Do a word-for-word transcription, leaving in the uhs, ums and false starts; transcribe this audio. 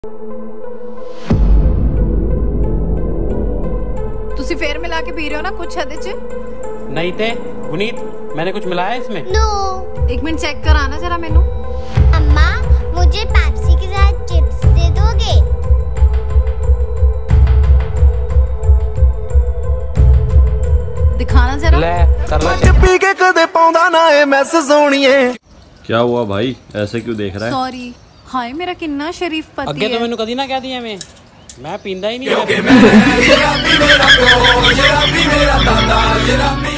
तुसी फेर मिला के पी रहे हो ना कुछ हद च? नहीं थे गुनीत, मैंने कुछ मिलाया इसमें? नो। एक मिनट चेक कराना जरा मेनू। अम्मा मुझे पेप्सी के साथ चिप्स दे दोगे? दिखाना जरा। ले कर लो। पी के कदे पाउंदा ना ए मैस सोनिए। क्या हुआ भाई, ऐसे क्यों देख रहा है? सॉरी। हाय मेरा किन्ना शरीफ पति अगे है। तो मैंने कदी ना कह दिया मैं मैं पींदा ही नहीं।